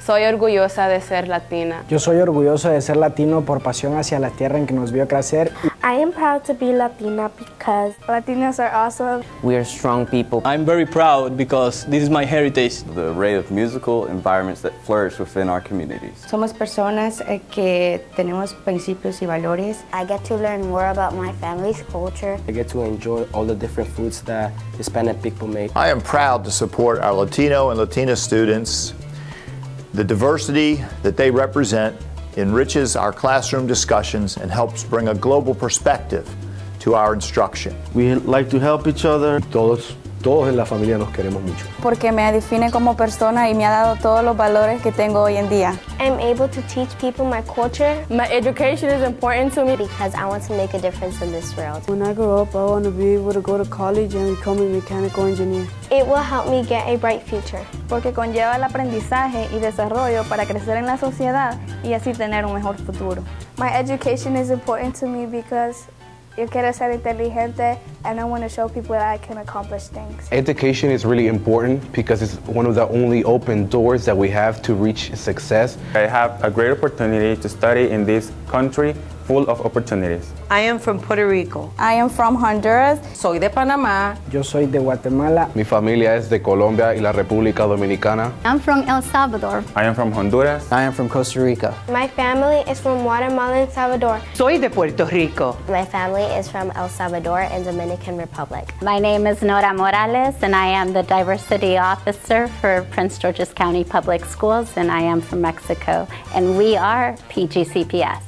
Soy orgullosa de ser latina. Yo soy orgulloso de ser latino por pasión hacia la tierra en que nos vio crecer. I am proud to be Latina because Latinos are awesome. We are strong people. I'm very proud because this is my heritage. The array of musical environments that flourish within our communities. Somos personas que tenemos principios y valores. I get to learn more about my family's culture. I get to enjoy all the different foods that Hispanic people make. I am proud to support our Latino and Latina students. The diversity that they represent enriches our classroom discussions and helps bring a global perspective to our instruction. We like to help each other. Todos en la familia nos queremos mucho. Porque me define como persona y me ha dado todos los valores que tengo hoy en día. I'm able to teach people my culture. My education is important to me because I want to make a difference in this world. When I grow up, I want to be able to go to college and become a mechanical engineer. It will help me get a bright future. Porque conlleva el aprendizaje y desarrollo para crecer en la sociedad y así tener un mejor futuro. My education is important to me because yo quiero ser inteligente and I want to show people that I can accomplish things. Education is really important because it's one of the only open doors that we have to reach success. I have a great opportunity to study in this country full of opportunities. I am from Puerto Rico. I am from Honduras. Soy de Panamá. Yo soy de Guatemala. Mi familia es de Colombia y la República Dominicana. I'm from El Salvador. I am from Honduras. I am from Costa Rica. My family is from Guatemala and Salvador. Soy de Puerto Rico. My family is from El Salvador and Dominican Republic. My name is Nora Morales and I am the Diversity Officer for Prince George's County Public Schools and I am from Mexico and we are PGCPS.